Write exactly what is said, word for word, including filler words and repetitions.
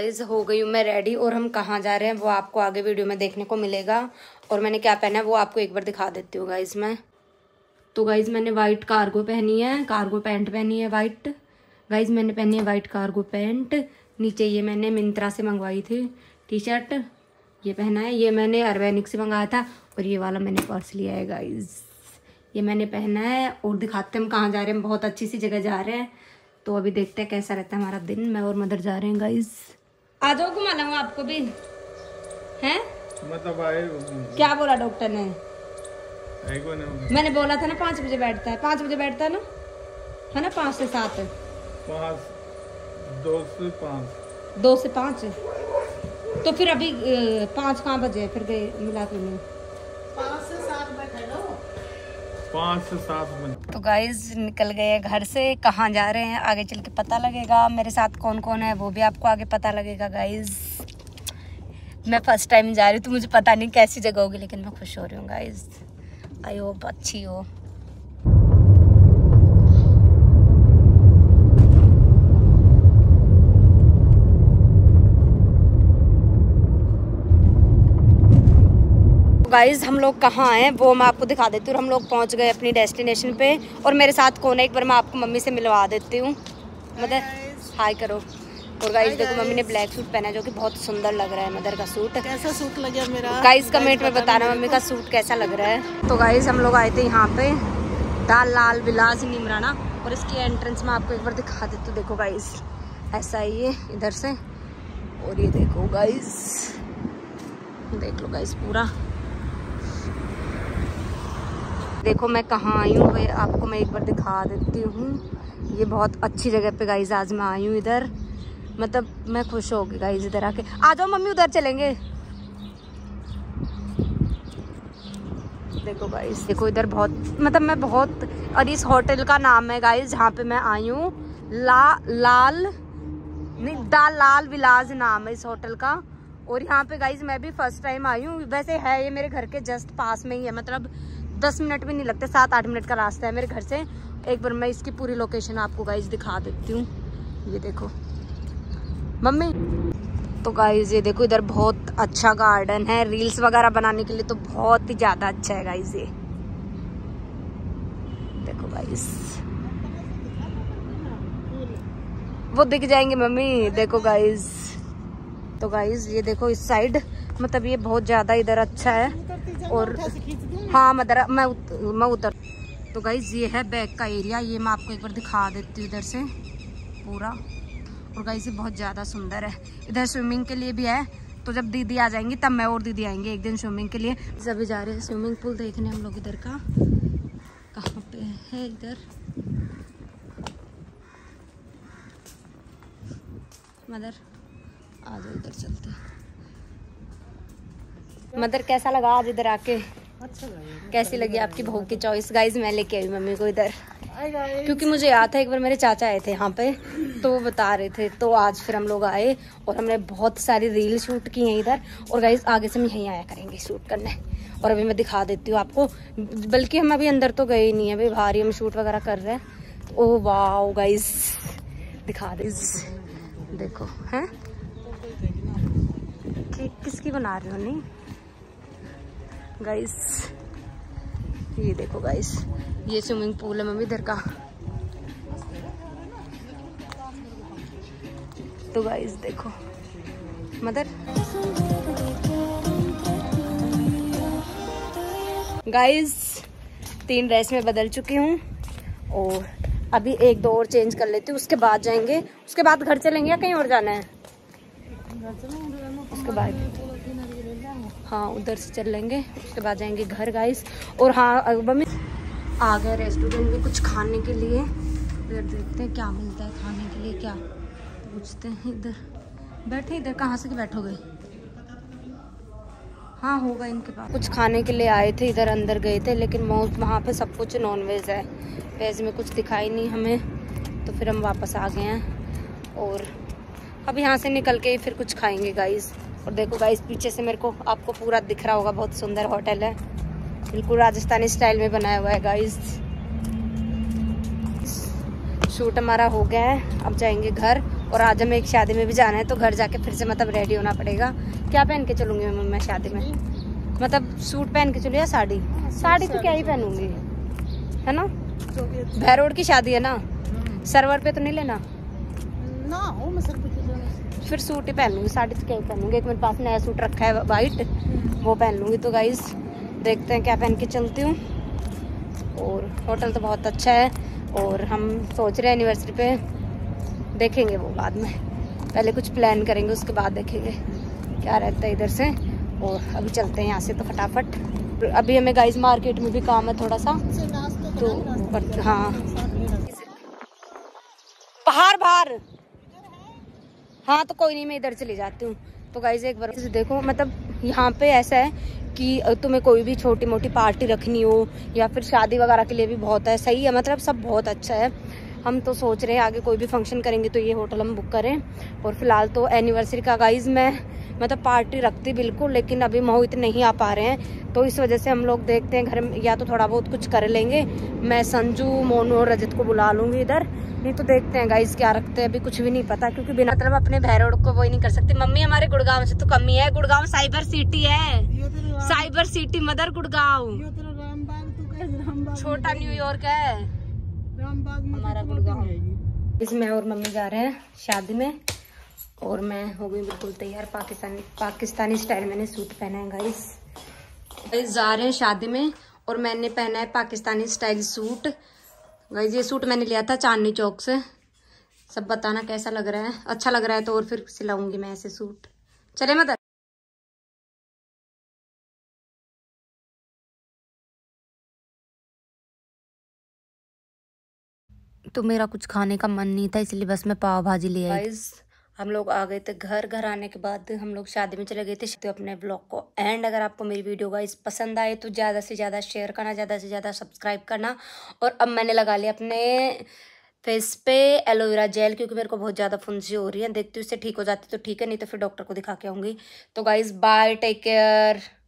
Guys हो गई हूँ मैं रेडी और हम कहाँ जा रहे हैं वो आपको आगे वीडियो में देखने को मिलेगा। और मैंने क्या पहना है वो आपको एक बार दिखा देती हूँ गाइस मैं। तो गाइस मैंने वाइट कार्गो पहनी है, कार्गो पैंट पहनी है वाइट। गाइस मैंने पहनी है वाइट कार्गो पैंट। नीचे ये मैंने मिंत्रा से मंगवाई थी टी शर्ट, ये पहना है। ये मैंने अर्बैनिक से मंगाया था। और ये वाला मैंने पर्स लिया है गाइस, ये मैंने पहना है। और दिखाते हैं हम कहाँ जा रहे हैं, हम बहुत अच्छी सी जगह जा रहे हैं। तो अभी देखते हैं कैसा रहता है हमारा दिन। मैं और मदर जा रहे हैं गाइस। आ जाओ घुमा लाऊंगा आपको भी हैं। मतलब आए क्या बोला डॉक्टर ने? मैंने बोला था ना पाँच बजे बैठता है, पाँच बजे बैठता है ना, है ना, पाँच से सात, पाँच दो से पाँच, दो से पाँच। तो फिर अभी पाँच कहाँ बजे फिर गए मिला के नहीं, पाँच से सात बैठे लो, पाँच से सात मिनट। तो गाइज निकल गए घर से। कहाँ जा रहे हैं आगे चल के पता लगेगा। मेरे साथ कौन कौन है वो भी आपको आगे पता लगेगा गाइज। मैं फर्स्ट टाइम जा रही हूँ तो मुझे पता नहीं कैसी जगह होगी, लेकिन मैं खुश हो रही हूँ गाइज। आई होप अच्छी हो। गाइज हम लोग कहाँ हैं वो मैं आपको दिखा देती हूँ। हम लोग पहुँच गए अपनी डेस्टिनेशन पे। और मेरे साथ कौन है एक बार मैं आपको मम्मी से मिलवा देती हूँ। मदर हाय करो। और गाइज देखो मम्मी ने ब्लैक सूट पहना है जो कि बहुत सुंदर लग रहा है। मदर का सूट कैसा सूट लगा मेरा? गाइज कमेंट में बताना मम्मी का सूट कैसा लग रहा है। तो गाइज हम लोग आए थे यहाँ पे द लाल विलास नीमराना। और इसकी एंट्रेंस में आपको एक बार दिखा देती हूँ। देखो गाइज ऐसा है ये इधर से। और ये देखो गाइज, देख लो गाइज पूरा। देखो मैं कहाँ आई हूँ भाई, आपको मैं एक बार दिखा देती हूँ। ये बहुत अच्छी जगह पे गाइज आज मैं आई हूँ इधर। मतलब मैं खुश हो गई गाइज इधर आके। आ जाओ मम्मी उधर चलेंगे। देखो गाइज देखो इधर बहुत मतलब मैं बहुत। और इस होटल का नाम है गाइज जहाँ पे मैं आई हूँ ला लाल नहीं द लाल विलास नाम है इस होटल का। और यहाँ पे गाइज मैं भी फर्स्ट टाइम आई हूँ। वैसे है ये मेरे घर के जस्ट पास में ही है, मतलब दस मिनट भी नहीं लगते, सात आठ मिनट का रास्ता है मेरे घर से। एक बार मैं इसकी पूरी लोकेशन आपको गाइज दिखा देती हूँ। ये देखो मम्मी। तो गाइज ये देखो इधर बहुत अच्छा गार्डन है, रील्स वगैरह बनाने के लिए तो बहुत ही ज्यादा अच्छा है गाइज। ये देखो गाइज वो दिख जाएंगे मम्मी। देखो गाइज तो गाइज ये देखो इस साइड मतलब ये बहुत ज्यादा इधर अच्छा है। और हाँ मदर मैं उत, मैं उतर। तो गाइज ये है बैक का एरिया, ये मैं आपको एक बार दिखा देती हूँ इधर से पूरा। और गाइज ये बहुत ज़्यादा सुंदर है। इधर स्विमिंग के लिए भी है, तो जब दीदी आ जाएंगी तब मैं और दीदी आएंगे एक दिन स्विमिंग के लिए। सभी जा रहे हैं स्विमिंग पूल देखने हम लोग। इधर का कहाँ पे है इधर? मदर आ जाओ इधर चलते हैं। मदर कैसा लगा आज इधर आके? अच्छा लगा। कैसी लगी आपकी बहू की चॉइस? गाइज मैं लेके आई मम्मी को इधर क्योंकि मुझे याद था एक बार मेरे चाचा आए थे यहाँ पे तो वो बता रहे थे। तो आज फिर हम लोग आए और हमने बहुत सारी रील शूट की हैं इधर। और गाइज आगे से हम यहीं आया करेंगे शूट करने। और अभी मैं दिखा देती हूँ आपको, बल्कि हम अभी अंदर तो गए ही नहीं है भाई, बाहर ही हम शूट वगैरह कर रहे हैं। ओह वाह गाइज दिखा दे। देखो हैं कि, किसकी बना रहे हो? नहीं गाइस ये देखो गाइस ये स्विमिंग पूल है मम्मी इधर का। तो गाइस देखो मदर। गाइस तीन ड्रेस में बदल चुकी हूँ और अभी एक दो और चेंज कर लेती हूँ, उसके बाद जाएंगे। उसके बाद घर चलेंगे या कहीं और जाना है? उसके बाद हाँ उधर से चल लेंगे, उसके बाद जाएंगे घर गाइस। और हाँ मम्मी आ गए रेस्टोरेंट में कुछ खाने के लिए। फिर देखते हैं क्या मिलता है खाने के लिए, क्या पूछते हैं। इधर बैठे, इधर कहाँ से बैठोगे? हाँ होगा इनके पास। कुछ खाने के लिए आए थे, इधर अंदर गए थे, लेकिन वहाँ पे सब कुछ नॉन वेज है, वेज में कुछ दिखाई नहीं हमें। तो फिर हम वापस आ गए हैं और अब यहाँ से निकल के फिर कुछ खाएंगे गाइस। और देखो गाइस पीछे से मेरे को आपको पूरा दिख रहा होगा, बहुत सुंदर होटल है, बिल्कुल राजस्थानी स्टाइल में बनाया हुआ है गाइस। शूट हमारा हो गया है, अब जाएंगे घर और आज हमें एक शादी में भी जाना है, तो घर जाके फिर से मतलब रेडी होना पड़ेगा। क्या पहन के चलूँगी मैं मैं शादी में? मतलब सूट पहन के चलूँ या साड़ी? साड़ी तो क्या ही पहनूंगी, है ना? भैरोड की शादी है ना, सरवर पे तो नहीं लेना ना हो, मैं सर पे फिर सूट ही पहन लूँगी, साड़ी तो क्या ही पहनूंगी। एक मेरे पास नया सूट रखा है वाइट, वो पहन लूँगी। तो गाइस देखते हैं क्या पहन के चलती हूँ। और होटल तो बहुत अच्छा है, और हम सोच रहे हैं एनिवर्सरी पे देखेंगे वो बाद में, पहले कुछ प्लान करेंगे उसके बाद देखेंगे क्या रहता है इधर से। और अभी चलते हैं यहाँ से तो फटाफट। अभी हमें गाइस मार्केट में भी काम है थोड़ा सा, तो हाँ बाहर बाहर हाँ तो कोई नहीं, मैं इधर चली जाती हूँ। तो गाइस एक बार देखो, मतलब यहाँ पे ऐसा है कि तुम्हें कोई भी छोटी मोटी पार्टी रखनी हो या फिर शादी वगैरह के लिए भी बहुत है, सही है, मतलब सब बहुत अच्छा है। हम तो सोच रहे हैं आगे कोई भी फंक्शन करेंगे तो ये होटल हम बुक करें। और फिलहाल तो एनिवर्सरी का गाइस मैं मतलब पार्टी रखती बिल्कुल, लेकिन अभी मोहित नहीं आ पा रहे हैं, तो इस वजह से हम लोग देखते हैं घर में या तो थोड़ा बहुत कुछ कर लेंगे। मैं संजू, मोनू और रजत को बुला लूँगी इधर, नहीं तो देखते हैं गाइस क्या रखते हैं, अभी कुछ भी नहीं पता, क्योंकि बिना मतलब अपने भैरोड को वही नहीं कर सकते। मम्मी हमारे गुड़गांव से तो कम ही है, गुड़गांव साइबर सिटी है, साइबर सिटी मदर गुड़गांव, छोटा न्यूयॉर्क है हमारा गुड़गांव। इसमें और मम्मी जा रहे हैं शादी में, और मैं हो गई बिल्कुल तैयार। पाकिस्तानी पाकिस्तानी स्टाइल मैंने सूट पहना है गाइस। गाइस जा रहे हैं शादी में, और मैंने पहना है पाकिस्तानी स्टाइल सूट। गाइस ये सूट मैंने लिया था चांदनी चौक से। सब बताना कैसा लग रहा है, अच्छा लग रहा है तो और फिर सिलाऊंगी मैं ऐसे सूट। चले मदर। तो मेरा कुछ खाने का मन नहीं था, इसलिए बस मैं पाव भाजी ले आई। गाइस हम लोग आ गए थे घर। घर आने के बाद हम लोग शादी में चले गए थे। तो अपने ब्लॉग को एंड, अगर आपको मेरी वीडियो गाइस पसंद आए तो ज़्यादा से ज़्यादा शेयर करना, ज़्यादा से ज़्यादा सब्सक्राइब करना। और अब मैंने लगा लिया अपने फेस पे एलोवेरा जेल, क्योंकि मेरे को बहुत ज़्यादा फुंसी हो रही है। देखती हूँ इससे ठीक हो जाती तो ठीक है, नहीं तो फिर डॉक्टर को दिखा के आऊँगी। तो गाइस बाय, टेक केयर।